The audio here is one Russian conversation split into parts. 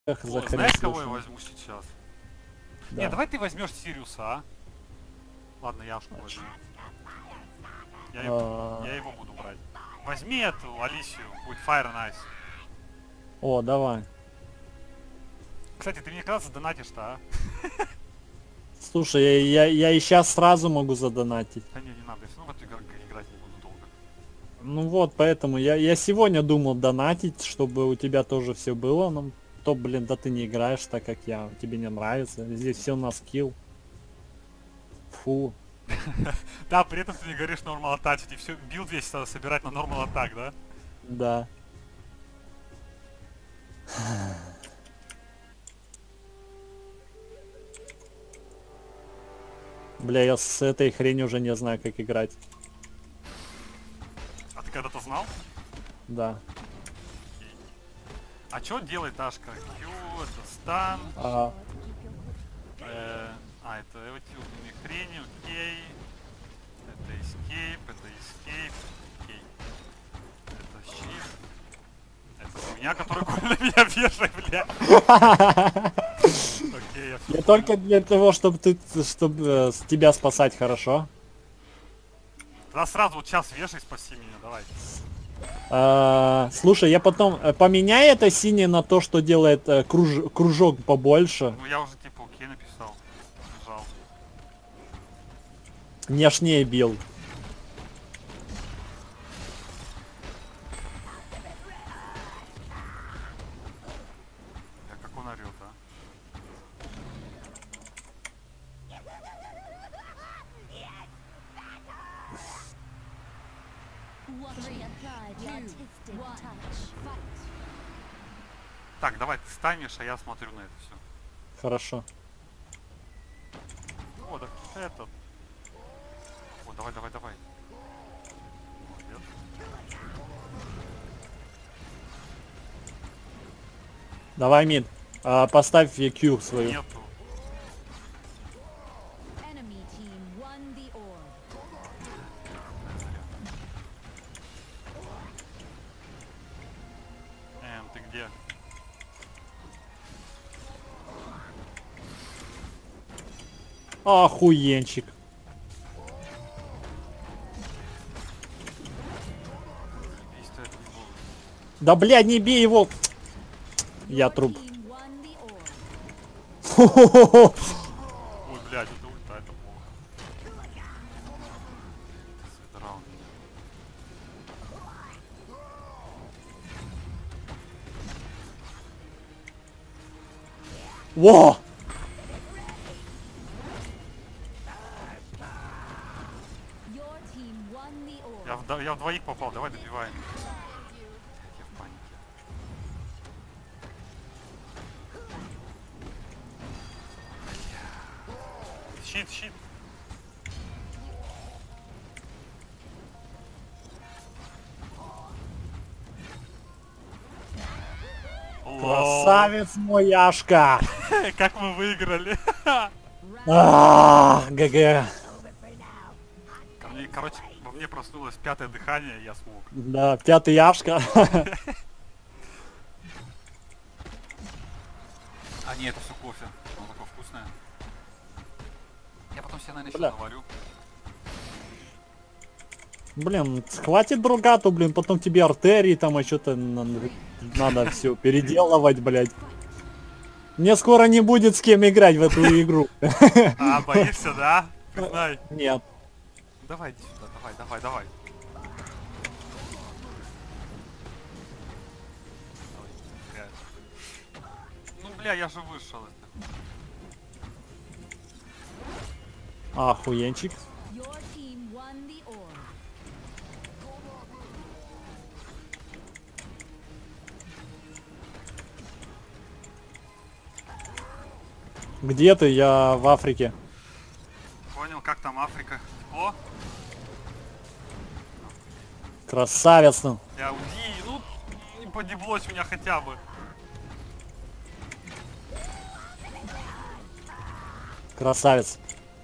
Эх, О, знаешь, кого я возьму сейчас? Да. Не, давай ты возьмешь Сириуса, а? Ладно, Яшку возьму. Я его буду брать. Возьми эту Алисию, будет Fire Nice. О, давай. Кстати, ты мне когда задонатишь-то, а? Слушай, я и сейчас сразу могу задонатить. Да не надо, я все равно в эту играть не буду долго. Ну вот, поэтому я сегодня думал донатить, чтобы у тебя тоже все было. Но то, блин, да ты не играешь так, как я. Тебе не нравится. Здесь все на скилл. Фу. Да, при этом ты не говоришь нормал атач, и все билд весь надо собирать на нормал атак, да? Да. Бля, я с этой хренью уже не знаю, как играть. А ты когда-то знал? Да. А что делает Ашка? Q, это стан. Это эти умные хрени, окей. Это escape, окей. Это shift. Это хуйня, которая на меня вешает, бля. Окей, я все. Я только для того, чтобы тебя спасать, хорошо. Тогда сразу вот сейчас вешай, спаси меня, давай. Слушай, я потом поменяй это синее на то, что делает кружок побольше. Ну я уже типа окей написал. Нажал. Нежнее бил. Как он орет, а? Так, давай ты станешь, а я смотрю на это все. Хорошо. О, так этот. О, давай. Молодец. Давай, мид. Поставь Q свою. Нету. Ты где? Охуенчик. Да, блядь, не бей его. Я труп. Ой, блядь, это ульта, это плохо. Раунд. Во! Я в двоих попал, давай добиваем. Я в панике. Щит. Красавец мой Яшка! Как мы выиграли. ГГ. Короче, во мне проснулось пятое дыхание, и я смог. Да, пятый Яшка. А не, это все кофе. Оно такое вкусное. Я потом себе, наверное, еще Бля. наварю. Блин, хватит другату, блин, потом тебе артерии там, а что-то надо все переделывать, блядь. Мне скоро не будет с кем играть в эту игру. А, боишься, да? Признай. Нет. Давай, иди сюда, давай. Ну, бля, я же вышел. Охуенчик. Где ты? Я в Африке. Понял, как там Африка? Тепло? Красавец, ну. Я уйди, ну, не подеблось меня хотя бы. Красавец.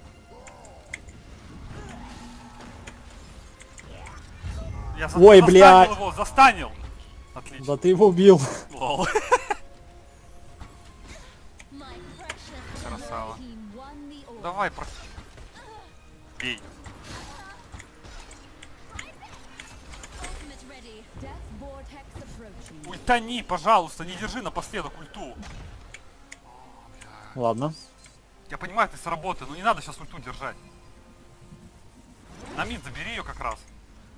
Я Ой, блядь. Его, застанил. Отлично. Да ты его убил. Лол. Красава. Давай, бей. Ультани, пожалуйста, не держи напоследок ульту. Ладно. Я понимаю, ты с работы, но не надо сейчас ульту держать. На мид забери ее как раз.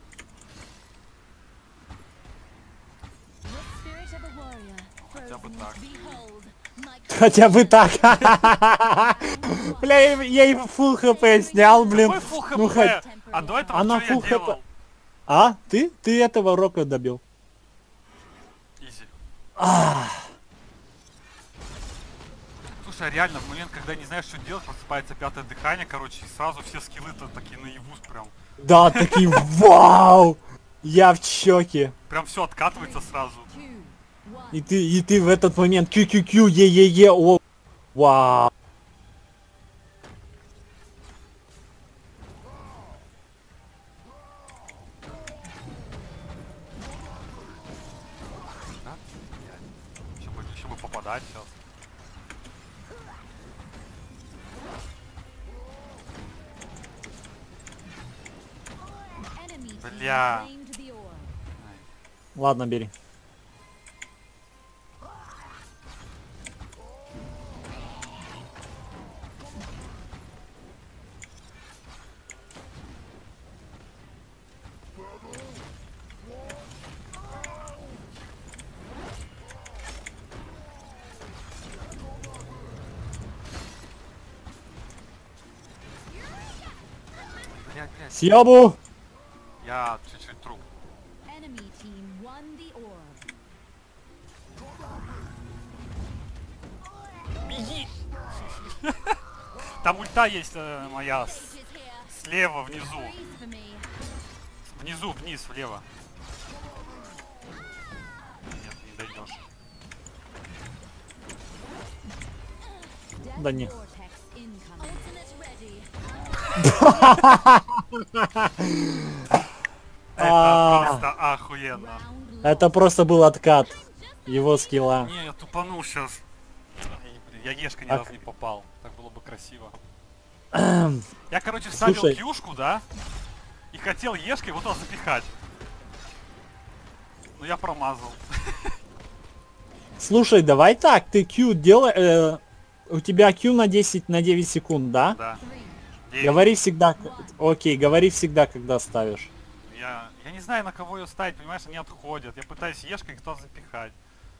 Хотя бы так. Хотя бы так. Бля, я и фул хп снял, блин. Какой фул хп? Ну, хоть... А до этого Она что я фул делал? хп. А? Ты этого Рока добил. Изи. Слушай, а реально, в момент, когда не знаешь, что делать, просыпается пятое дыхание, короче, и сразу все скиллы-то такие наяву прям. Да, такие, вау! Я в шоке. Прям все откатывается сразу. И ты в этот момент кью-кью-кью, е-е-е, о, вау. Да? Еще бы попадать сейчас. Бля. Ладно, бери. Блядь. Съебу! Я чуть-чуть труп. Беги! Там ульта есть моя слева внизу. Внизу, вниз, влево. Нет, не дойдешь. Да не. Это просто охуенно. Это просто был откат его скилла. Не, я тупанул сейчас. Я Ешка ни разу не попал. Так было бы красиво. Я, короче, вставил Слушай. кьюшку, да? И хотел Ешкой вот туда запихать. Но я промазал. Слушай, давай так, ты Q делай, у тебя Q на 10 на 9 секунд, да? Да. Говори всегда, окей, говори всегда, когда ставишь. Я не знаю, на кого ее ставить, понимаешь, они отходят. Я пытаюсь Ешкой кто запихать.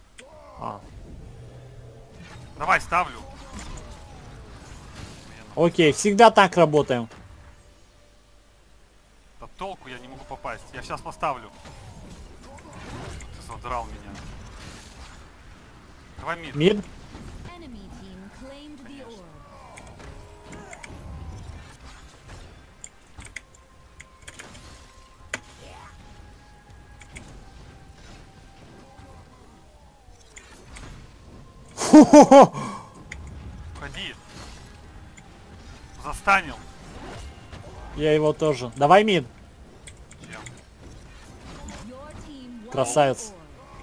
Давай, ставлю. Окей, всегда так работаем. Да толку я не могу попасть. Я сейчас поставлю. Ты задрал меня. Давай мид. Мид? Хо-хо-хо! Уходи. Застанил. Я его тоже. Давай мид. Чем? Красавец.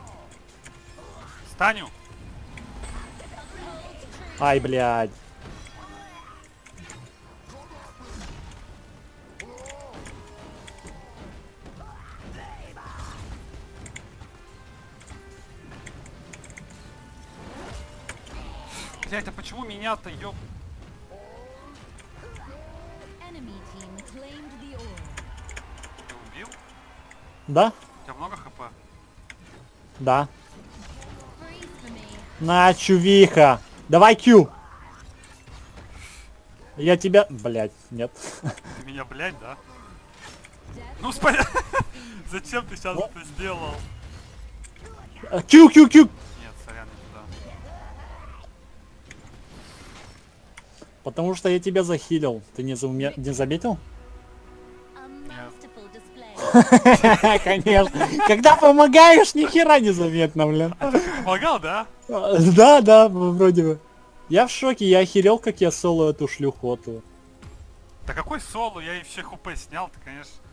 Станю. Ай, блядь. Блять, а почему меня-то ёб... Ты убил? Да? У тебя много хп? Да. На, чувиха. Давай Q. Я тебя... Блядь, нет. Ты меня, блять, да? Ну, спа... Зачем ты сейчас это сделал? Q, Q, Q. Нет, сорян, не туда. Потому что я тебя захилил. Ты не заметил? Конечно. Когда помогаешь, ни хера не заметно, блин. Помогал, да? Да, вроде бы. Я в шоке, я охерел, как я соло эту шлюху оту. Да какой соло? Я ей все хп снял, ты, конечно.